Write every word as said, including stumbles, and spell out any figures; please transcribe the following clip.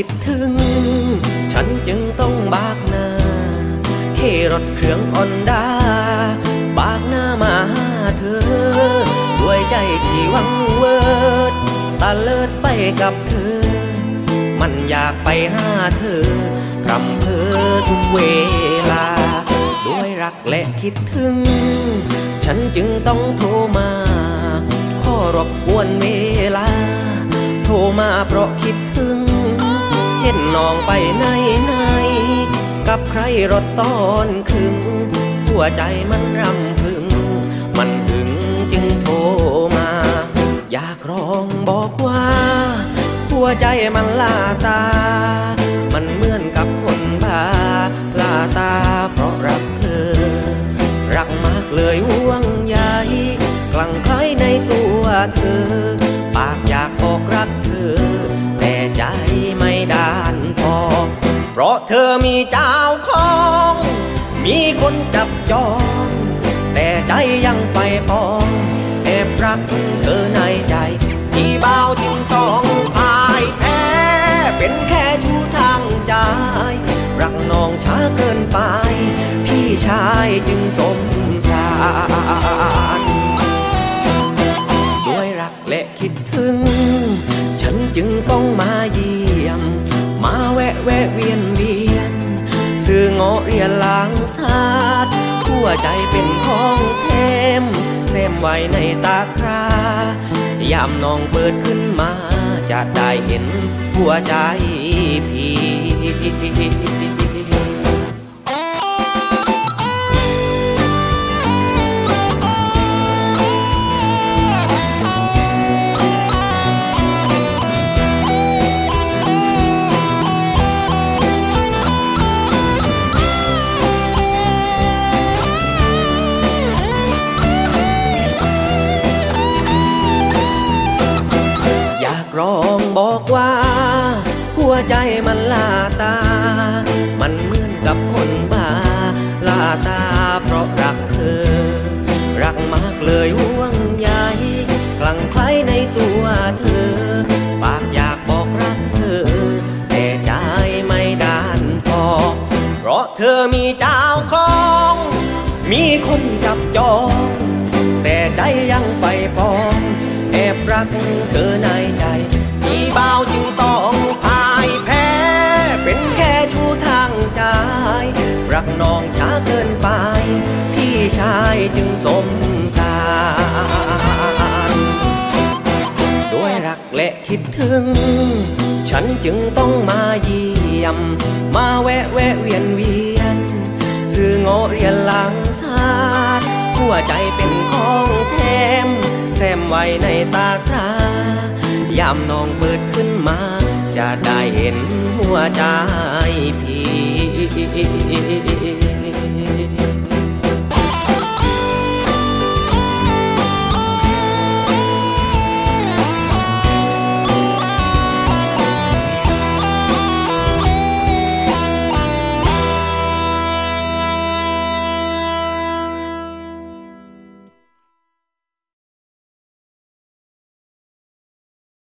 ดถึงฉันจึงต้องบากหน้าขี่รถเครื่องออนดาบากหน้ามาหาเธอด้วยใจที่หวังเวิร์ดตะเลิดไปกับเธอมันอยากไปหาเธอรำเพอทุกเวลาด้วยรักและคิดถึงฉันจึงต้องโทรมาขอรบกวนเวลาโทรมาเพราะคิดถึงเห็นน้องไปไหนไหนกับใครรถตอนคืนหัวใจมันรำพึงมันถึงจึงโทรมาอยากร้องบอกว่าหัวใจมันลาตามันเหมือนกับคนบ้าลาตาเพราะรักเธอรักมากเลยห่วงใยกลั่งไคล้ในตัวเธอปากอยากบอกรักเธอแต่ใจไม่ด้านพอเพราะเธอมีเจ้าของมีคนจับจองแต่ใจยังไปปองแอบรักเธอในใจที่เบาจึงต้องพ่ายแพ้เป็นแค่ชู้ทางใจรักน้องช้าเกินไปพี่ชายจึงสมสารด้วยรักและคิดถึงฉันจึงต้องมาเยี่ยมมาแวะแวะเวียนเวียนซื้อเงาะเรียนล้างสาดหัวใจเป็นของแถมแถมไว้ในตาครายามน้องเปิดขึ้นมาจะได้เห็นหัวใจพี่ร้องบอกว่าหัวใจมันลาตามันเหมือนกับคนบ้าลาตาเพราะรักเธอรักมากเลยห่วงใยกลั่งไคล้ในตัวเธอปากอยากบอกรักเธอแต่ใจไม่ด้านพอเพราะเธอมีเจ้าของมีคนจับจองแต่ใจยังไปปองแอบรักเธอในใจที่เบาจึงต้องพ่ายแพ้เป็นแค่ชู้ทางใจรักน้องช้าเกินไปพี่ชายจึงสมสารด้วยรักและคิดถึงฉันจึงต้องมาเยี่ยมมาแวะแวะเวียนเวียนซื้อเงาะเรียนล้างสาดหัวใจเป็นของแถมแถมไว้ในตาครายามน้องเปิดขึ้นมาจะได้เห็นหัวใจพี่